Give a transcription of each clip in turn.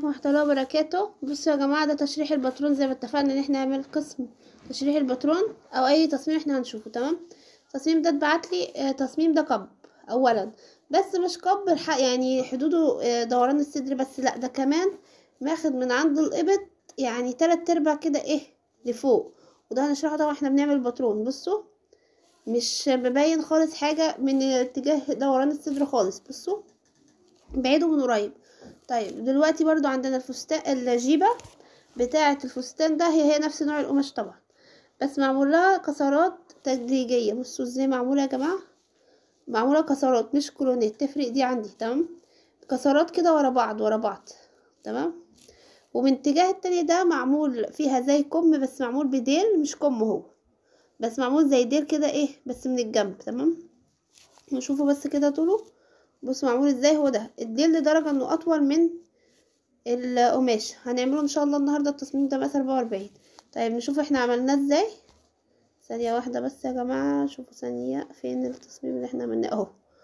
ورحمة الله وبركاته. بصوا يا جماعة، ده تشريح الباترون زي ما اتفقنا ان احنا نعمل قسم تشريح الباترون او اي تصميم احنا هنشوفه. تمام. التصميم ده اتبعتلي تصميم ده قب اولا، بس مش قب يعني حدوده دوران الصدر بس، لا ده كمان ماخد من عند الابط يعني 3/4 كده لفوق، وده هنشرحه طبعا احنا بنعمل باترون. بصوا مش مبين خالص حاجة من اتجاه دوران الصدر خالص، بصوا بعيده من قريب. طيب دلوقتي برضو عندنا الفستان، الجيبة بتاعة الفستان ده هي نفس نوع القماش طبعا، بس معمول لها كسرات تدريجية. بصوا ازاي معمولة يا جماعة، معمولة كسرات مش كولونات، تفرق دي عندي. تمام، كسرات كده ورا بعض ورا بعض. تمام. ومن اتجاه التاني ده معمول فيها زي كم، بس معمول بديل مش كم هو، بس معمول زي ديل كده بس من الجنب. تمام، نشوفه بس كده طوله. بص معمول ازاي، هو ده الديل لدرجة انه اطول من القماش. هنعمله ان شاء الله النهارده التصميم ده مقاس 44. طيب نشوف احنا عملناه ازاي. ثانيه واحده بس يا جماعه، شوفوا ثانيه فين التصميم اللي احنا عملناه.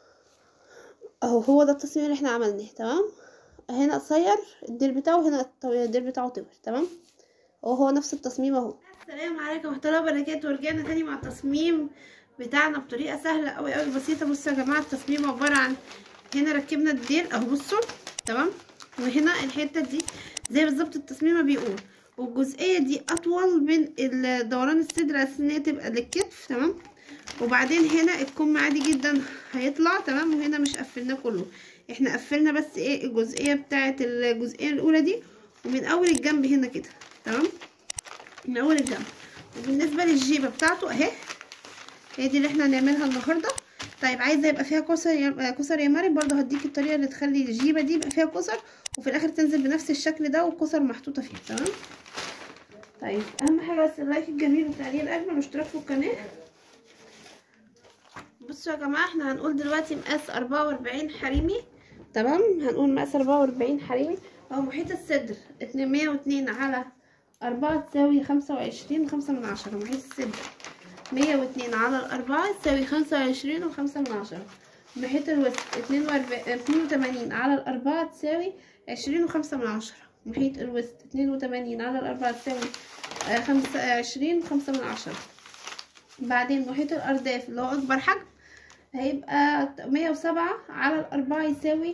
اهو هو ده التصميم اللي احنا عملناه. تمام، هنا قصير الديل بتاعه، هنا الديل بتاعه طويل. تمام، هو نفس التصميم اهو. السلام عليكم ورحمه الله وبركاته، ورجعنا تاني مع التصميم بتاعنا بطريقه سهله قوي قوي بسيطه. بصوا يا جماعه، التصميم عباره عن هنا ركبنا الديل اهو، بصوا. تمام، وهنا الحته دي زي بالظبط التصميم ما بيقول، والجزئيه دي اطول من دوران الصدر اساس ان هي تبقى للكتف. تمام، وبعدين هنا الكم عادي جدا هيطلع. تمام، وهنا مش قفلناه كله، احنا قفلنا بس الجزئيه بتاعه الجزئيه الاولى دي، ومن اول الجنب هنا كده. تمام، من اول الجنب. وبالنسبه للجيبه بتاعته اهي، هي دي اللي احنا هنعملها النهارده. طيب عايزه يبقى فيها كسر يا مريم، برضو هديك الطريقه اللي تخلي الجيبه دي يبقى فيها كسر، وفي الاخر تنزل بنفس الشكل ده والكسر محطوطه فيه. تمام. طيب اهم حاجه بس اللايك الجميل والتعليق الاجمل والاشتراك في القناه. بصوا يا جماعه، احنا هنقول دلوقتي مقاس 44 حريمي. تمام، هنقول مقاس 44 حريمي. او محيط الصدر 102 على 4 تساوي 25.5. محيط الصدر 102 على 4 تساوي 25.5. محيط الوسط 82 على 4 تساوي 20.5. محيط الوسط 82 على 4 تساوي 25.5. بعدين محيط الأرداف اللي هو أكبر حجم هيبقى 107 على 4 يساوي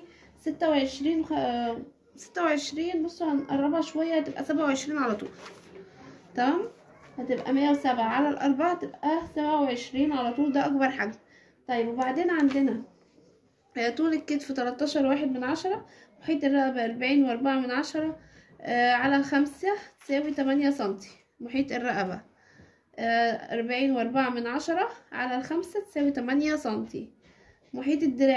26. بصوا هنقربها شوية، هتبقى 27 على طول. تمام، هتبقى 107 على 4 تبقى 27 على طول، ده أكبر حجم. طيب وبعدين عندنا طول الكتف 13.1. محيط الرقبة 40.4 على 5 تساوي 8 سنتي. محيط الرقبة 40.4 على 5 تساوي 8 سنتي. محيط الدراع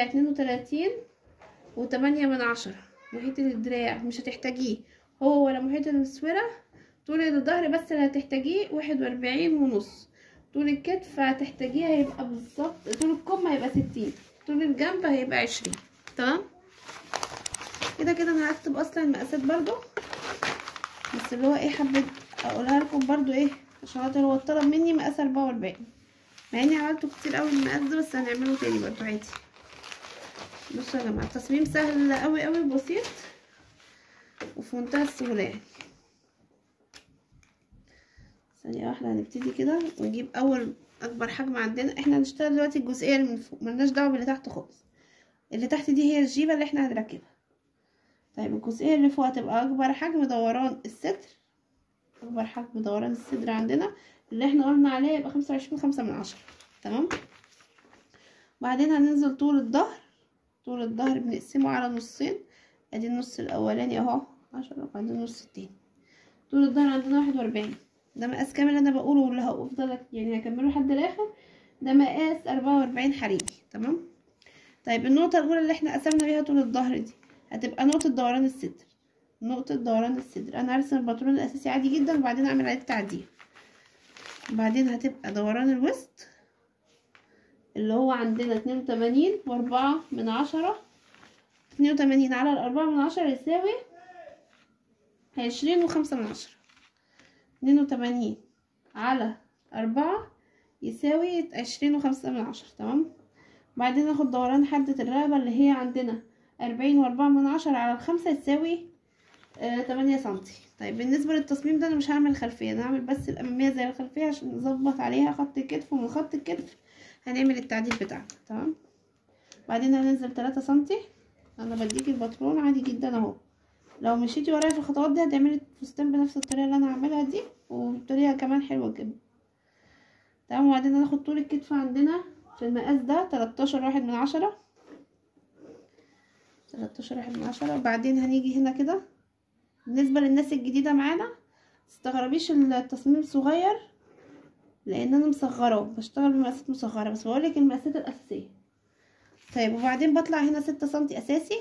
32.8. محيط الدراع مش هتحتاجيه هو ولا محيط السورة. طول الظهر بس اللي هتحتاجيه 41.5. طول الكتف هتحتاجيه هيبقى بالظبط، طول الكم هيبقى 60، طول الجنب هيبقى 20. تمام، كده كده انا هكتب اصلا المقاسات برضو، بس اللي هو حبيت اقولها لكم برضو عشان خاطر هو طلب مني مقاس 44، مع اني عملته كتير قوي المقاس ده، بس هنعمله تاني برضو عادي. بصوا يا جماعه، التصميم سهل قوي قوي بسيط وفي منتهى السهوله يعني. ثانيه واحده، هنبتدي كده ونجيب اول اكبر حجم عندنا. احنا هنشتغل دلوقتي الجزئيه اللي من فوق، ملناش دعوه باللي تحت خالص. اللي تحت دي هي الجيبه اللي احنا هنركبها. طيب الجزئيه اللي فوق هتبقى اكبر حجم دوران الصدر. اكبر حجم دوران الصدر عندنا اللي احنا قلنا عليه يبقى 25.5. تمام، بعدين هننزل طول الظهر. طول الظهر بنقسمه على نصين، ادي النص الاولاني اهو 10، وبعدين النص التاني. طول الظهر عندنا 41، ده مقاس كامل انا بقوله، واللي هفضل يعني هكمله لحد الاخر. ده مقاس 44 حريمي. تمام. طيب النقطة الاولى اللي احنا قسمنا بيها طول الظهر دي هتبقى نقطة دوران الصدر. نقطة دوران الصدر انا هرسم الباترون الاساسي عادي جدا، وبعدين اعمل عليه التعديل. بعدين هتبقى دوران الوسط اللي هو عندنا 82.4. 82 على 4 يساوي 20.5. 82 على 4 يساوي 20.5. تمام، بعدين ناخد دوران حدة الرقبة اللي هي عندنا 40.4 على 5 يساوي 8 سنتي. طيب بالنسبه للتصميم ده انا مش هعمل خلفيه، انا هعمل بس الاماميه زي الخلفيه عشان نظبط عليها خط الكتف، ومن خط الكتف هنعمل التعديل بتاعنا. تمام. بعدين هننزل 3 سنتي. انا بديك الباترون عادي جدا اهو، لو مشيتي ورايا في الخطوات دي هتعملي الفستان بنفس الطريقه اللي انا هعملها دي، وبطريقه كمان حلوه جدا. تمام. وبعدين هناخد طول الكتف عندنا في المقاس ده 13.1/10، 13.1/10. وبعدين هنيجي هنا كده. بالنسبه للناس الجديده معانا متستغربيش التصميم صغير، لان انا مصغراه، بشتغل بمقاسات مصغره، بس بقولك المقاسات الاساسيه. طيب وبعدين بطلع هنا 6 سنتي اساسي،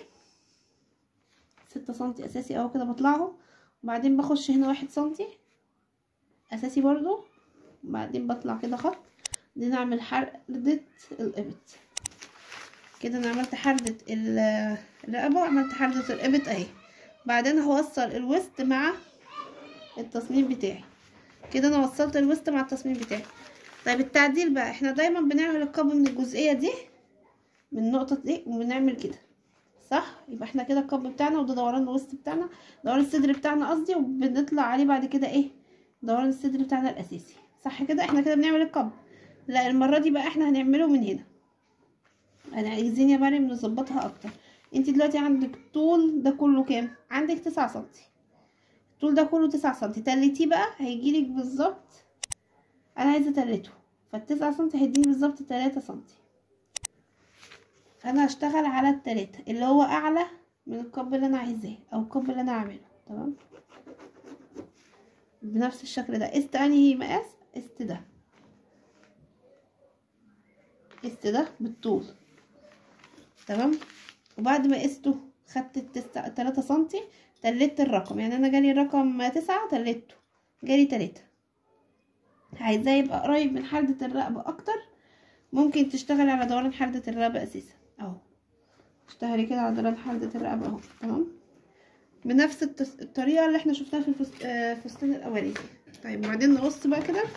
6 سنتي اساسي اهو كده بطلعهم. وبعدين بخش هنا 1 سنتي اساسي برضو. وبعدين بطلع كده خط، دي نعمل حردة الابط كده. انا عملت حردة الرقبة وعملت حردة الابط اهي. بعدين هوصل الوسط مع التصميم بتاعي كده. انا وصلت الوسط مع التصميم بتاعي. طيب التعديل بقى، احنا دايما بنعمل القبض من الجزئية دي، من النقطة دي، وبنعمل كده صح. يبقى احنا كده القبض بتاعنا، وده دوران الوسط بتاعنا، دوران الصدر بتاعنا قصدي، وبنطلع عليه بعد كده ايه، دوران الصدر بتاعنا الاساسي صح كده. احنا كده بنعمل القبض. لا المرة دي بقى احنا هنعمله من هنا. انا عايزين يا مريم نظبطها اكتر. انت دلوقتي عندك طول ده كله كام؟ عندك 9 سنتي. الطول ده كله 9 سنتي، تلتيه بقى هيجيلك بالظبط. انا عايزه تلته، فال9 سنتي هيديني بالظبط 3 سنتي. فانا هشتغل على التلاتة اللي هو اعلى من القب اللي انا عايزاه، او القب اللي انا عامله. تمام. بنفس الشكل ده. قست انهي مقاس؟ قست ده، قست ده بالطول. تمام. وبعد ما قسته خدت 3 سنتي، تلت الرقم. يعني انا جالي رقم 9 تلته، جالي 3. عايزاه يبقى قريب من حردة الرقبة اكتر، ممكن تشتغلي على دوران حردة الرقبة اساسا اهو. اشتغلي كده على دوران حردة الرقبة اهو. تمام. بنفس الطريقة اللي احنا شفناها في الفستان الاولاني. طيب وبعدين نقص بقى كده،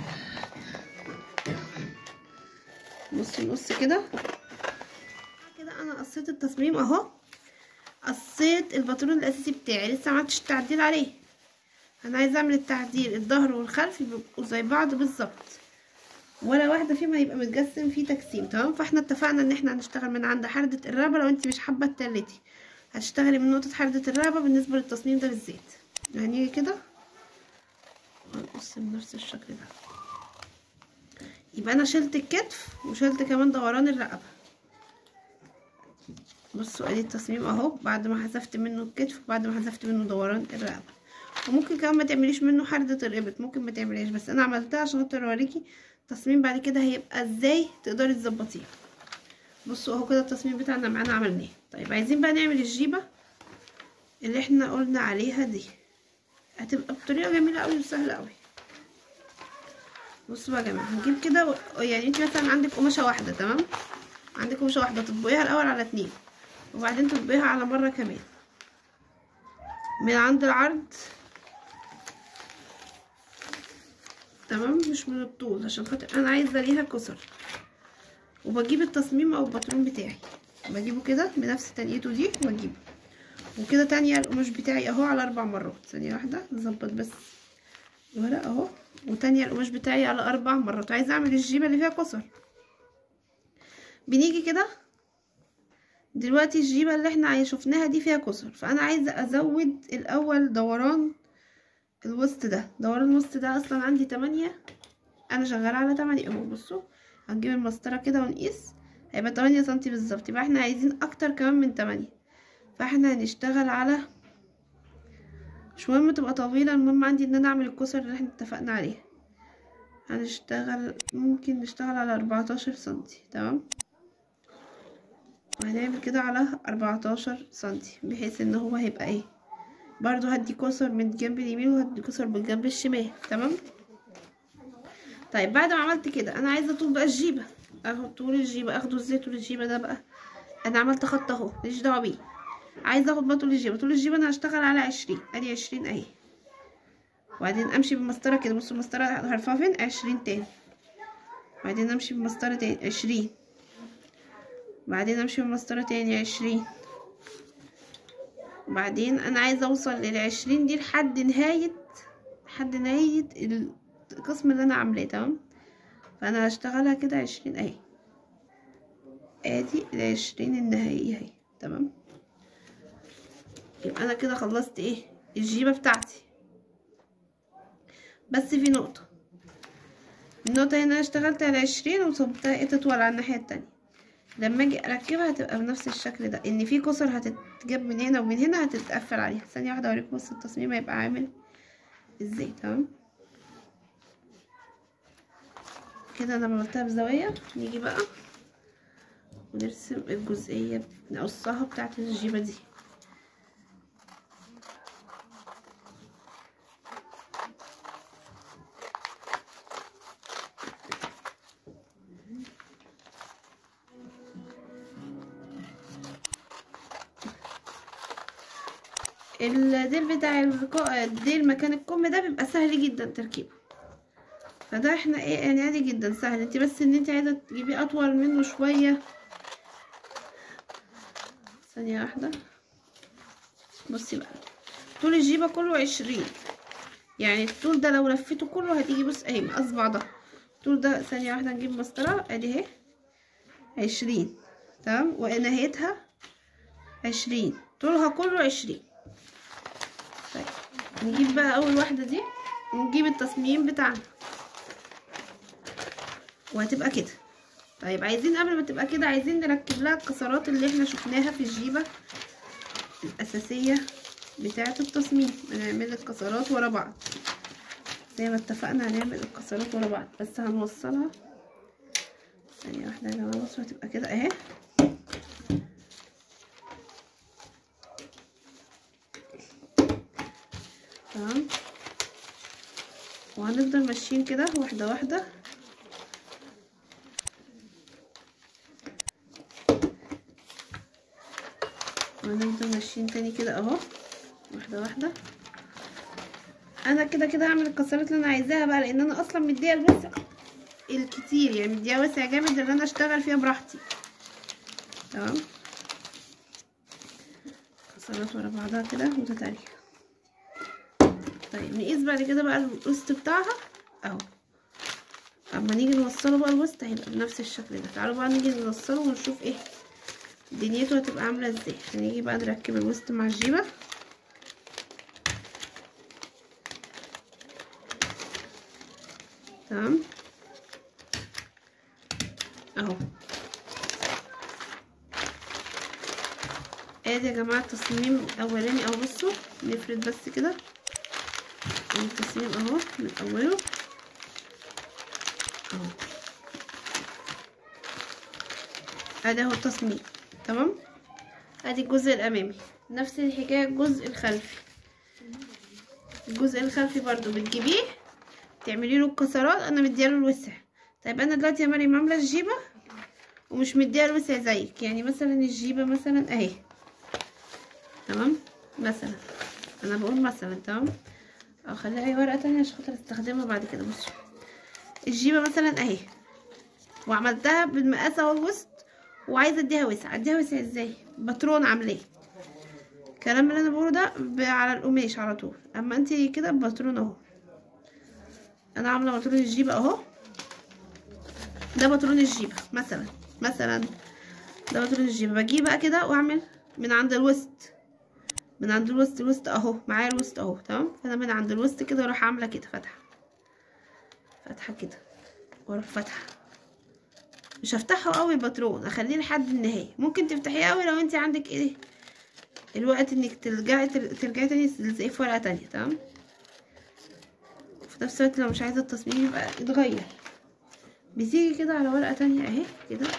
نص كده. كده انا قصيت التصميم اهو، قصيت الباترون الاساسي بتاعي، لسه ما عملتش التعديل عليه. انا عايزه اعمل التعديل، الظهر والخلف يبقوا زي بعض بالظبط، ولا واحده فيهم يبقى متجسم فيه تجسيم. تمام. فاحنا اتفقنا ان احنا هنشتغل من عند حردة الرقبه. لو انت مش حابه التلتي هتشتغلي من نقطه حردة الرقبه بالنسبه للتصميم ده بالذات. هنيجي كده هنقص بنفس الشكل ده. يبقى انا شلت الكتف وشلت كمان دوران الرقبه. بصوا ادي التصميم اهو، بعد ما حذفت منه الكتف وبعد ما حذفت منه دوران الرقبه. وممكن كمان ما تعمليش منه حردة الابط، ممكن ما تعمليش، بس انا عملتها عشان خاطر اوريكي التصميم بعد كده هيبقى ازاي تقدري تظبطيه. بصوا اهو كده التصميم بتاعنا معانا عملناه. طيب عايزين بقى نعمل الجيبه اللي احنا قلنا عليها دي، هتبقى بطريقه جميله قوي وسهله قوي. بصوا بقى يا جماعه، هنجيب كده يعني انت مثلا عندك قماشه واحده. تمام. عندك قماشه واحده، تطبقيها الاول على 2 وبعدين تطبقيها على مره كمان من عند العرض. تمام. مش من الطول عشان خاطر انا عايزه ليها كسر. وبجيب التصميم او الباترون بتاعي بجيبه كده بنفس تنيته دي، واجيبه وكده تانية القماش بتاعي اهو على 4 مرات. ثانيه واحده نظبط بس الورق اهو. وتانية القماش بتاعي على 4 مرات. عايزه اعمل الجيبه اللي فيها كسر. بنيجي كده دلوقتي الجيبه اللي احنا شفناها دي فيها كسر، فانا عايزه ازود الاول دوران الوسط ده. دوران الوسط ده اصلا عندي 8، انا شغاله على 8 اهو. بصوا هنجيب المسطره كده ونقيس، هيبقى 8 سنتي بالظبط. يبقى احنا عايزين اكتر كمان من 8، فاحنا هنشتغل على، مش مهم تبقى طويله، المهم عندي ان انا اعمل الكسر اللي احنا اتفقنا عليه. هنشتغل، ممكن نشتغل على 14 سنتي. تمام. وهنعمل كده على 14 سنتي بحيث ان هو هيبقى ايه، برضو هدي كسر من الجنب اليمين وهدي كسر بالجنب الشمال. تمام. طيب بعد ما عملت كده انا عايزه طول بقى الجيبه. اهو طول الجيبه اخده ازاي؟ طول الجيبه ده بقى انا عملت خط اهو ماليش دعوه بيه. عايزه اخد بقى طول الجيبه. طول الجيبه انا هشتغل على 20، ادي 20 اهي. وبعدين امشي بالمسطره كده. بصوا المسطره هرفعها فين؟ 20 تاني. وبعدين امشي بالمسطره تاني 20. بعدين امشي بالمسطره تاني 20. وبعدين انا عايزه اوصل لل20 دي لحد نهايه القسم اللي انا عاملاه. تمام، فانا هشتغلها كده 20 اهي، ادي ال20 النهائيه اهي. تمام، يبقى انا كده خلصت ايه الجيبه بتاعتي. بس في النقطه هنا انا اشتغلت على 20 وصبتها ايه تطول على الناحيه التانية. لما اجي اركبها هتبقى بنفس الشكل ده، ان في كسر هتتجاب من هنا ومن هنا هتتقفل عليها. ثانيه واحده اوريكم بس التصميم هيبقى عامل ازاي. تمام، كده انا عملتها بزاويه. نيجي بقى ونرسم الجزئيه نقصها بتاعه الجيبه دي. الديل بتاع الديل مكان الكم ده بيبقى سهل جدا تركيبه، فده احنا ايه يعني عادي جدا سهل. انت بس ان انت عايزه تجيبيه اطول منه شويه. ثانيه واحده، بصي بقى طول الجيبه كله 20، يعني الطول ده لو لفيته كله هتيجي بص اهي مقاس بعضها. الطول ده ثانيه واحده نجيب مسطره ادي اهي 20. تمام، ونهايتها 20، طولها كله 20. طيب نجيب بقى اول واحده دي ونجيب التصميم بتاعنا وهتبقى كده. طيب عايزين قبل ما تبقى كده عايزين نركب لها الكسرات اللي احنا شفناها في الجيبه الاساسيه بتاعه التصميم. هنعمل الكسرات ورا بعض زي ما اتفقنا، هنعمل الكسرات ورا بعض بس هنوصلها. ثانيه واحده يا جماعه، بصوا هتبقى كده اهي. تمام، وهنفضل ماشيين كده واحده واحده. وهنفضل ماشيين تاني كده اهو واحده واحده. انا كده هعمل الكسرات اللي انا عايزاها بقى، لان انا اصلا مديها الوسع الكتير، يعني مديها وسع جامد ان انا اشتغل فيها براحتي. تمام، كسرات ورا بعضها كده متتاليه. طيب نقيس بعد كده بقى الوسط بتاعها اهو. اما نيجي نوصله بقى الوسط هيبقى بنفس الشكل ده. تعالوا بقى نيجي نوصله ونشوف ايه دنيته هتبقى عامله ازاي. هنيجي بقى نركب الوسط مع الجيبه. تمام اهو، ادي يا جماعه التصميم الاولاني اهو. بصوا نفرد بس كده التصميم اهو من اوله اهو، ادي اهو التصميم. تمام، ادي الجزء الامامي. نفس الحكايه الجزء الخلفي. الجزء الخلفي برضو بتجيبيه تعملي له الكسرات. انا مدياله الوسع. طيب انا دلوقتي يا مريم عامله الجيبه ومش مديها الوسع زيك، يعني مثلا الجيبه مثلا اهي. تمام، مثلا انا بقول مثلا. تمام، او خليها اي ورقه تانية عشان خاطر استخدمها بعد كده. بصوا الجيبه مثلا اهي وعملتها بالمقاس اهو الوسط، وعايزه اديها وسع. اديها وسع ازاي؟ باترون عاملاه. الكلام اللي انا بقوله ده على القماش على طول. اما انت كده باترون اهو. انا عامله باترون الجيبه اهو. ده باترون الجيبه مثلا ده باترون الجيبه. بجيب بقى كده واعمل من عند الوسط، الوسط اهو معايا الوسط اهو. تمام، فانا من عند الوسط كده اروح عامله كده فتحه كده واروح فاتحه. مش هفتحه قوي باترون، اخليه لحد النهايه. ممكن تفتحيه قوي لو انت عندك ايه الوقت انك ترجعي تاني تلزقيه في ورقه تانية. تمام، في نفس الوقت لو مش عايزه التصميم يبقى يتغير بتيجي كده على ورقه تانية اهي كده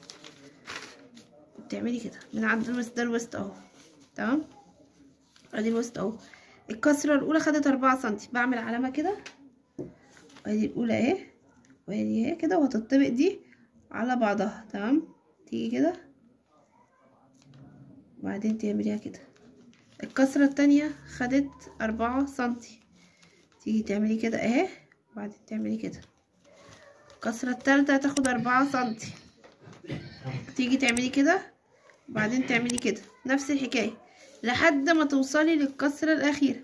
بتعملي كده من عند الوسط. ده الوسط اهو. تمام، ادي الوسط اهو. الكسره الاولى خدت 4 سنتي. بعمل علامه كده وادي الاولى اهي وادي اهي كده، وهتطبق دي على بعضها. تمام، تيجي كده وبعدين تعمليها كده. الكسره التانية خدت 4 سنتي. تيجي تعملي كده اهي وبعدين تعملي كده. الكسره التالتة هتاخد 4 سنتي. تيجي تعملي كده وبعدين تعملي كده. نفس الحكايه لحد ما توصلي للكسرة الاخيرة.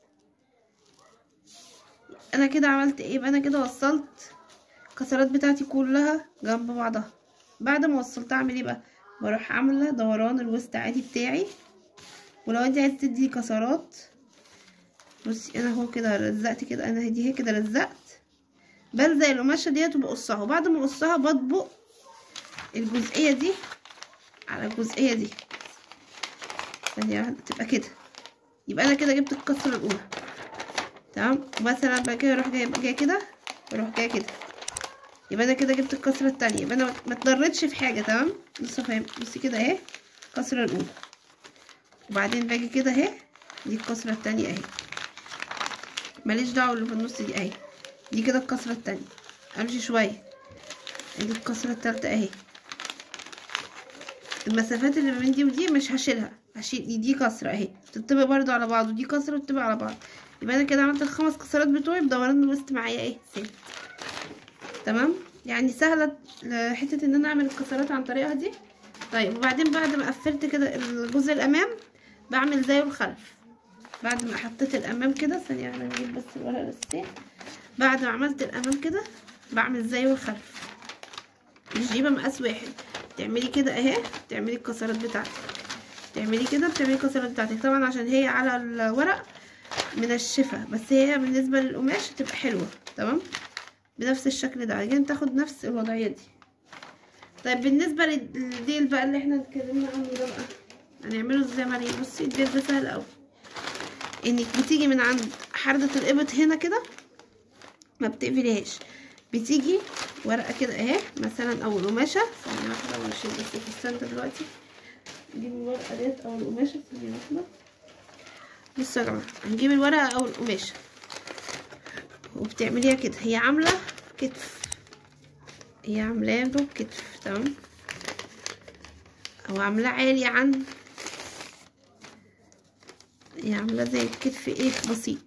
انا كده عملت ايه بقى؟ انا كده وصلت الكسرات بتاعتي كلها جنب بعضها. بعد ما وصلتها اعمل ايه بقى؟ بروح عامله دوران الوسط عادي بتاعي. ولو انت عايزه تدي كسرات، بصي انا اهو كده لزقت كده، انا دي هي كده لزقت، بلزق القماشه ديت وبقصها. وبعد ما اقصها بطبق الجزئيه دي على الجزئيه دي ثانيه تبقى كده. يبقى انا كده جبت الكسره الاولى تمام. مثلا بقى كده اروح جايه كده واروح جايه كده، يبقى انا كده جبت الكسره التانية. يبقى انا ما اتضرتش في حاجه تمام. بصي كده اهي الكسره الاولى، وبعدين باجي كده اهي دي الكسره التانية اهي، ماليش دعوه اللي في النص دي اهي، دي كده الكسره التانية. امشي شويه دي الكسره التالتة اهي. المسافات اللي ما بين دي ودي مش هشيلها، هشيل دي كسره اهي بتطبق برضو على بعض، ودي كسره بتطبق على بعض. يبقى انا كده عملت الخمس كسرات بتوعي بدوران الوسط معايا ايه ثابت تمام. يعني سهله حته ان انا اعمل الكسرات عن الطريقه دي. طيب وبعدين بعد ما قفلت كده الجزء الامام بعمل زيه الخلف. بعد ما حطيت الامام كده ثانيه انا نجيب بس الورقه الاساسيه. بعد ما عملت الامام كده بعمل زيه الخلف. مش جايبه مقاس واحد، تعملي كده اهي، تعملي الكسرات بتاعتك، تعملي كده بتعملي الكسرات بتاعتك. طبعا عشان هي على الورق منشفه، بس هي بالنسبه للقماش تبقى حلوه تمام بنفس الشكل ده. بعدين تاخد نفس الوضعيه دي. طيب بالنسبه للديل بقى اللي احنا اتكلمنا عنه ده بقى هنعمله ازاي يا مريم؟ بصي الديل ده سهل قوي. انك بتيجي من عند حردة الابط هنا كده ما بتقفليهاش، بتيجي ورقه كده اهي مثلا او القماشه ثانيه واحده ونشيل بس الفستان دلوقتي. نجيب الورقه ديت او القماشه ثانيه واحده. بصوا يا جماعه هنجيب الورقه او القماشه وبتعمليها كده، هي عامله كتف، هي عاملاه له كتف تمام، او عاملاه عالي عن، هي عاملاه زي الكتف ايه بسيط.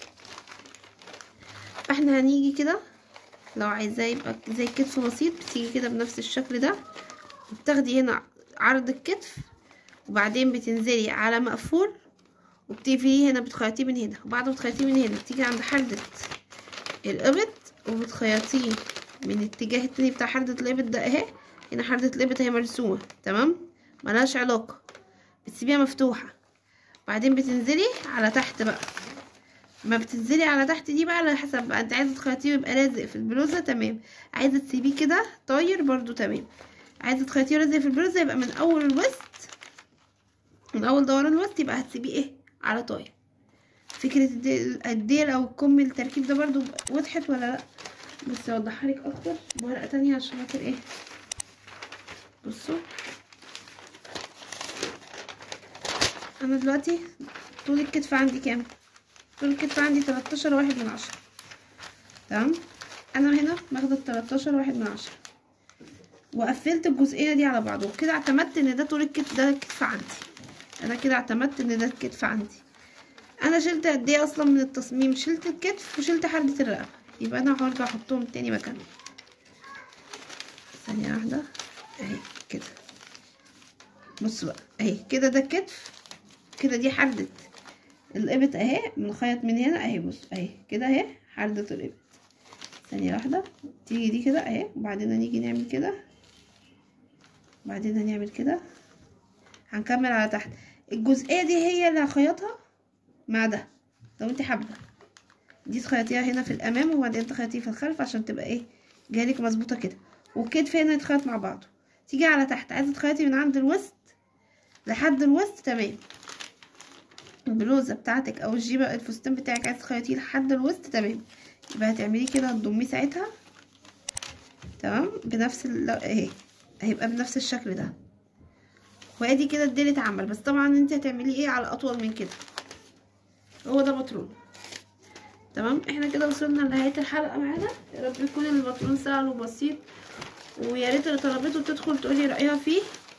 فاحنا هنيجي كده لو عايزاه يبقى زي الكتف بسيط، بتيجي كده بنفس الشكل ده وبتاخدي هنا عرض الكتف، وبعدين بتنزلي على مقفول وبتقفليه هنا، بتخيطيه من هنا. وبعد ما تخيطيه من هنا بتيجي عند حردة الابط وبتخيطيه من الاتجاه التاني بتاع حردة الابط ده اهي. هنا حردة الابط اهي مرسومة تمام ملهاش علاقة، بتسيبيها مفتوحة. بعدين بتنزلي على تحت بقى، ما بتنزلي على تحت دي بقى على حسب بقى انت عايزه تخيطيه يبقى لازق في البلوزه تمام، عايزه تسيبيه كده طاير برضو تمام، عايزه تخيطيه لازق في البلوزه يبقى من اول الوسط، من اول دوران الوسط يبقى هتسيبيه ايه على طاير. فكره الديل او الكم التركيب ده برضو وضحت ولا لا؟ بس اوضحها لك اكتر بورقه تانية عشان خاطر ايه. بصوا انا دلوقتي طول الكتف عندي كام؟ طول الكتف عندي 13.1 تمام. انا هنا باخد 13.1 وقفلت الجزئيه دي على بعض، وكده اعتمدت ان ده طول الكتف، ده الكتف عندي. انا كده اعتمدت ان ده الكتف عندي. انا شلت قد ايه اصلا من التصميم؟ شلت الكتف وشلت حردة الرقبه، يبقى انا هرجع احطهم تاني مكانهم. ثانيه واحده اهي كده. بصوا بقى اهي كده ده الكتف، كده دي حردة الابط اهي بنخيط من هنا اهي. بص اهي كده اهي حردة الابط. ثانية واحدة تيجي دي كده اهي، وبعدين هنيجي نعمل كده، بعدين هنعمل كده، هنكمل على تحت. الجزئية دي هي اللي هخيطها مع ده لو انت حابة، دي تخيطيها هنا في الامام وبعدين تخيطيه في الخلف عشان تبقى ايه جايلك مظبوطة كده، والكتف هنا يتخيط مع بعضه. تيجي على تحت عايزة تخيطي من عند الوسط لحد الوسط تمام، البلوزة بتاعتك او الجيبة الفستان بتاعك عايزة تخيطيه لحد الوسط تمام، يبقى هتعمليه كده هتضميه ساعتها تمام بنفس اهي، هيبقى بنفس الشكل ده. وادي كده الديل اتعمل، بس طبعا انت هتعمليه ايه على اطول من كده. هو ده باترون تمام. احنا كده وصلنا لنهايه الحلقه معانا، يا رب يكون الباترون سهل وبسيط، ويا ريت اللي طلبته تدخل تقولي رايها فيه.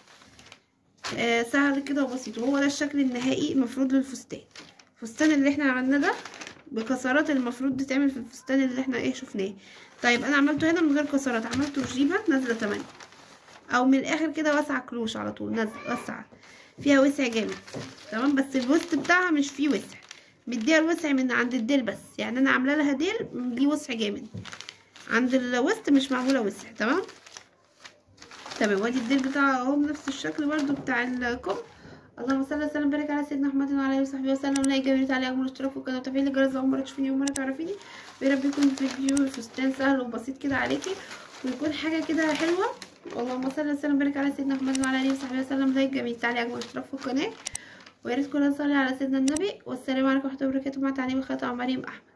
سهل كده وبسيط، وهو ده الشكل النهائي المفروض للفستان. الفستان اللي احنا عملناه ده بكسرات المفروض تتعمل في الفستان اللي احنا ايه شفناه. طيب انا عملته هنا من غير كسرات، عملته جيبه نازله 8 او من الاخر كده واسعه كلوش على طول نازله واسعه. فيها وسع جامد تمام، بس الوسط بتاعها مش فيه وسع، مديها الوسع من عند الديل بس، يعني انا عامله لها ديل دي وسع جامد، عند الوسط مش معموله وسع. تمام تمام. وادي الديل بتاعها اهو بنفس الشكل برضو بتاع الكم. اللهم صل وسلم وبارك على سيدنا محمد وعلى اله وصحبه وسلم. لايك جميل تعليق اجمل اشتراك في القناه وتفعيل الجرس اول مره تشوفيني ومره تعرفيني. ويا رب يكون فيديو فستان سهل وبسيط كده عليكي، ويكون حاجه كده حلوه. اللهم صل وسلم وبارك على سيدنا محمد وعلى اله وصحبه وسلم. لايك جميل تعليق اجمل اشتراك في القناه، ويا ريت كلنا نصلي على سيدنا النبي. والسلام عليكم ورحمه الله وبركاته، مع تعليم الخطأ مريم احمد.